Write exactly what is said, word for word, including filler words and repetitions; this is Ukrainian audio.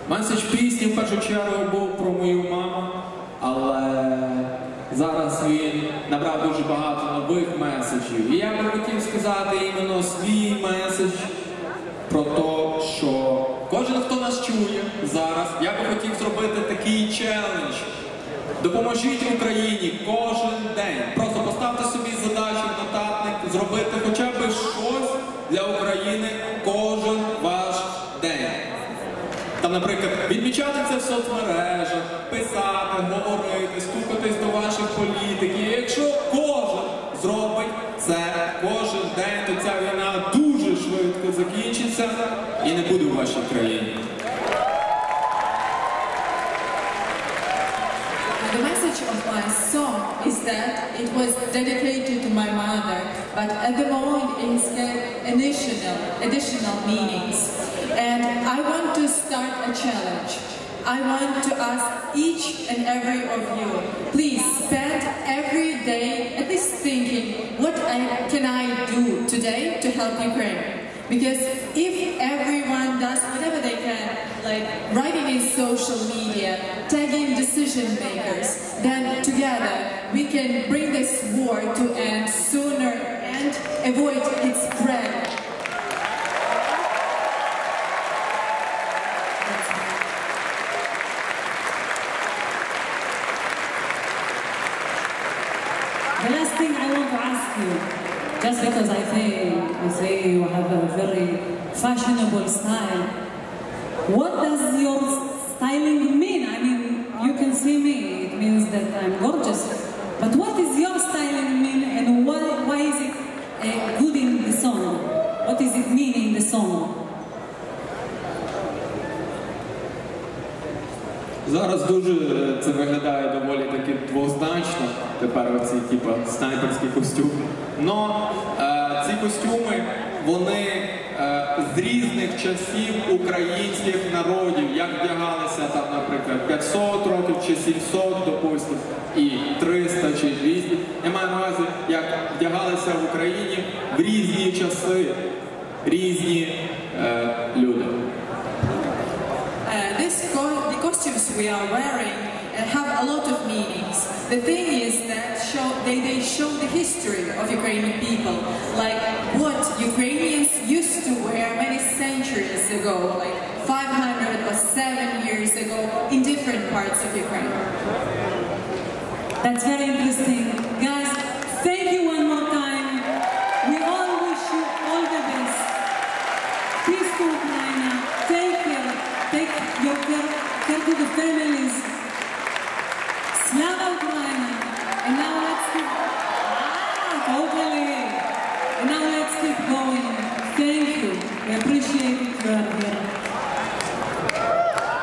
Меседж пісні в першу чергу був про мою маму, але зараз він набрав дуже багато нових меседжів. І я би хотів сказати іменно свій меседж про те, що кожен, хто нас чує зараз, я би хотів зробити такий челендж. Допоможіть Україні кожен день. Просто поставте собі задачу в нотатник, зробити хоча б щось для України кожен ваш день. Там, наприклад, відмічати це в соцмережах, писати, говорити, стукатись до ваших політиків. І якщо кожен зробить це кожен день, то ця війна дуже швидко закінчиться і не буде у вашій країні. The message of my song is that it was dedicated to my mother, but at the moment it has additional, additional meanings. And I want to start a challenge. I want to ask each and every of you, please spend every day at least thinking, what I, can I do today to help Ukraine? Because if everyone does whatever they can, like writing in social media, tagging decision makers, then together we can bring this war to end sooner and avoid its spread. The last thing I want to ask you, just because I say, I say you have a very fashionable style, what does your styling mean? I mean, you can see me, it means that I'm gorgeous. But what is your styling mean and why, why is it uh, good in the song? What does it mean in the song? Зараз дуже це виглядає доволі таки двозначно, тепер оці типу, снайперські костюми. Но е, ці костюми, вони е, з різних часів українських народів, як вдягалися там, наприклад, п'ятсот років чи сімсот, допустим, і триста чи двісті. Я маю на увазі, як вдягалися в Україні в різні часи, різні е, люди. Uh, this co the costumes we are wearing uh, have a lot of meanings. The thing is that show, they, they show the history of Ukrainian people, like what Ukrainians used to wear many centuries ago, like five hundred or seven years ago, in different parts of Ukraine. That's very interesting. Guys, thank you one more time. We all wish you all the best. Peace to Ukraine. Take care. Take your care, care to the families.